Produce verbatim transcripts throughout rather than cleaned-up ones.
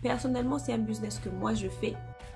Personnellement, c'est un business que moi je fais.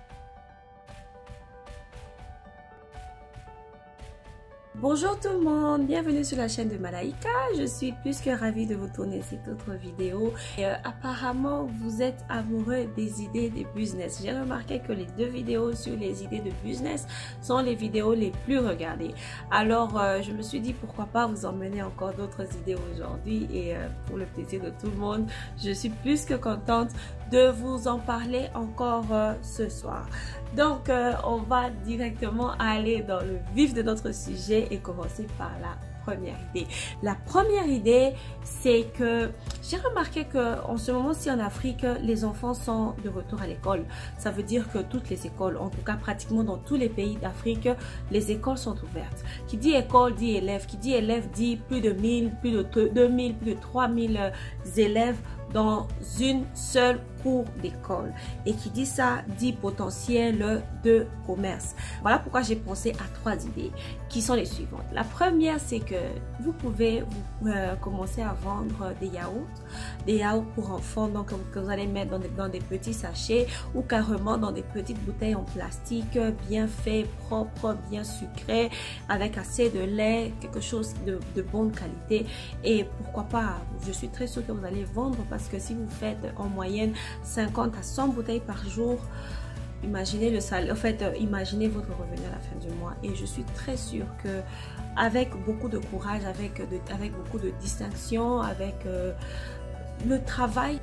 Bonjour tout le monde, bienvenue sur la chaîne de Malaika. Je suis plus que ravie de vous tourner cette autre vidéo. Et, euh, apparemment, vous êtes amoureux des idées de business. J'ai remarqué que les deux vidéos sur les idées de business sont les vidéos les plus regardées. Alors, euh, je me suis dit pourquoi pas vous emmener encore d'autres idées aujourd'hui. Et euh, pour le plaisir de tout le monde, je suis plus que contente de vous en parler encore euh, ce soir. Donc, euh, on va directement aller dans le vif de notre sujet et commencer par la première idée. La première idée, c'est que j'ai remarqué que en ce moment-ci en Afrique, les enfants sont de retour à l'école. Ça veut dire que toutes les écoles, en tout cas pratiquement dans tous les pays d'Afrique, les écoles sont ouvertes. Qui dit école dit élève, qui dit élève dit plus de mille, plus de deux mille, plus de trois mille élèves dans une seule cour d'école. Et qui dit ça dit potentiel de commerce. Voilà pourquoi j'ai pensé à trois idées qui sont les suivantes. La première, c'est que vous pouvez vous, euh, commencer à vendre des yaourts, des yaourts pour enfants, donc que vous allez mettre dans des, dans des petits sachets ou carrément dans des petites bouteilles en plastique bien fait, propre, bien sucré, avec assez de lait, quelque chose de, de bonne qualité. Et pourquoi pas, je suis très sûre que vous allez vendre, parce que si vous faites en moyenne cinquante à cent bouteilles par jour, imaginez le salaire, en fait, imaginez votre revenu à la fin du mois. Et je suis très sûre que avec beaucoup de courage, avec, de, avec beaucoup de distinction, avec euh, le travail,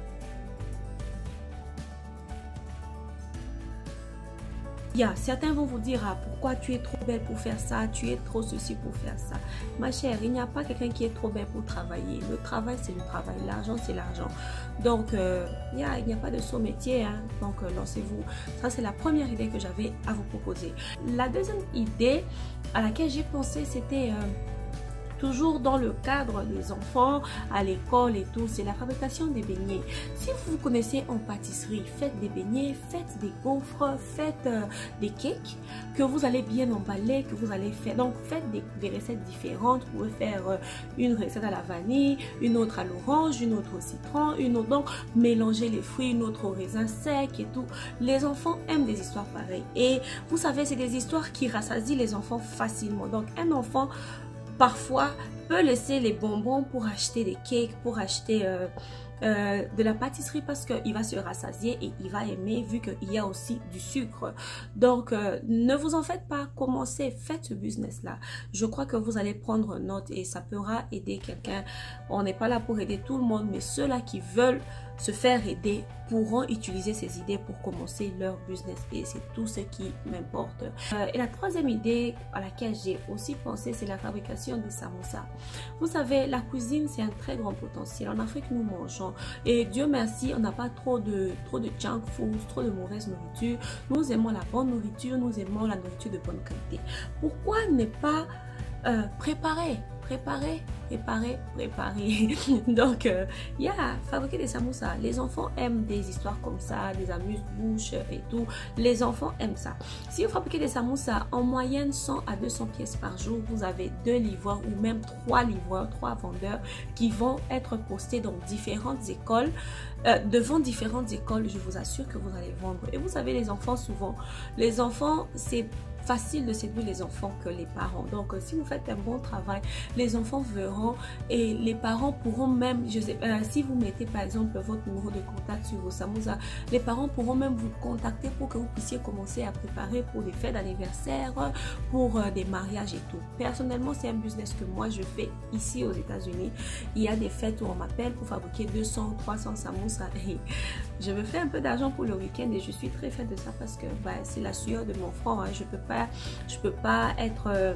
il y a, certains vont vous dire, ah, pourquoi tu es trop belle pour faire ça, tu es trop ceci pour faire ça. Ma chère, il n'y a pas quelqu'un qui est trop belle pour travailler. Le travail, c'est le travail. L'argent, c'est l'argent. Donc, euh, il n'y a, il n'y a pas de saut métier. Hein. Donc, euh, lancez-vous. Ça, c'est la première idée que j'avais à vous proposer. La deuxième idée à laquelle j'ai pensé, c'était... Euh, toujours dans le cadre des enfants, à l'école et tout, c'est la fabrication des beignets. Si vous vous connaissez en pâtisserie, faites des beignets, faites des gaufres, faites euh, des cakes que vous allez bien emballer, que vous allez faire. Donc, faites des, des recettes différentes. Vous pouvez faire euh, une recette à la vanille, une autre à l'orange, une autre au citron, une autre. Donc, mélangez les fruits, une autre au raisin sec et tout. Les enfants aiment des histoires pareilles. Et vous savez, c'est des histoires qui rassasient les enfants facilement. Donc, un enfant parfois peut laisser les bonbons pour acheter des cakes, pour acheter euh, euh, de la pâtisserie, parce qu'il va se rassasier et il va aimer, vu qu'il y a aussi du sucre. Donc euh, ne vous en faites pas, commencez, faites ce business là. Je crois que vous allez prendre note et ça pourra aider quelqu'un. On n'est pas là pour aider tout le monde, mais ceux-là qui veulent se faire aider pourront utiliser ces idées pour commencer leur business, et c'est tout ce qui m'importe. Euh, et la troisième idée à laquelle j'ai aussi pensé, c'est la fabrication des samoussas. Vous savez, la cuisine, c'est un très grand potentiel. En Afrique, nous mangeons et Dieu merci, on n'a pas trop de trop de junk food, trop de mauvaise nourriture. Nous aimons la bonne nourriture, nous aimons la nourriture de bonne qualité. Pourquoi ne pas euh, préparer Préparer, préparer, préparer. Donc, il euh, y a fabriquer des samoussas. Les enfants aiment des histoires comme ça, des amuse-bouches et tout. Les enfants aiment ça. Si vous fabriquez des samoussas, en moyenne cent à deux cents pièces par jour, vous avez deux livreurs ou même trois livreurs, trois vendeurs qui vont être postés dans différentes écoles. Euh, devant différentes écoles, je vous assure que vous allez vendre. Et vous savez, les enfants, souvent, les enfants, c'est facile de séduire les enfants que les parents. Donc, euh, si vous faites un bon travail, les enfants verront et les parents pourront même, je sais, euh, si vous mettez par exemple votre numéro de contact sur vos samoussas, les parents pourront même vous contacter pour que vous puissiez commencer à préparer pour des fêtes d'anniversaire, pour euh, des mariages et tout. Personnellement, c'est un business que moi je fais ici aux États-Unis. Il y a des fêtes où on m'appelle pour fabriquer deux cents, trois cents samoussas et je me fais un peu d'argent pour le week-end et je suis très fière de ça parce que bah, c'est la sueur de mon front. Hein. Je peux pas je peux pas être euh,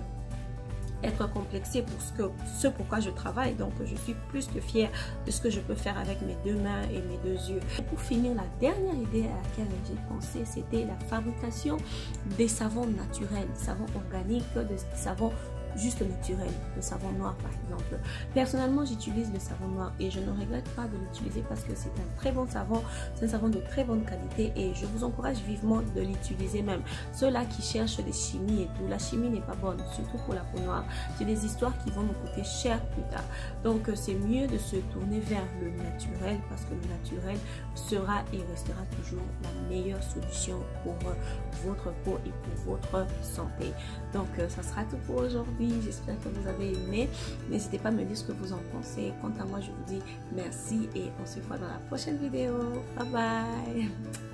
être complexée pour ce que ce pourquoi je travaille. Donc je suis plus que fière de ce que je peux faire avec mes deux mains et mes deux yeux. Et pour finir, la dernière idée à laquelle j'ai pensé, c'était la fabrication des savons naturels, des savons organiques, des savons juste naturel, le savon noir par exemple. Personnellement, j'utilise le savon noir et je ne regrette pas de l'utiliser parce que c'est un très bon savon, c'est un savon de très bonne qualité et je vous encourage vivement de l'utiliser même. Ceux-là qui cherchent des chimies et tout, la chimie n'est pas bonne, surtout pour la peau noire. J'ai des histoires qui vont me coûter cher plus tard. Donc c'est mieux de se tourner vers le naturel parce que le naturel sera et restera toujours la meilleure solution pour votre peau et pour votre santé. Donc ça sera tout pour aujourd'hui. J'espère que vous avez aimé. N'hésitez pas à me dire ce que vous en pensez. Quant à moi, je vous dis merci et on se voit dans la prochaine vidéo. Bye bye.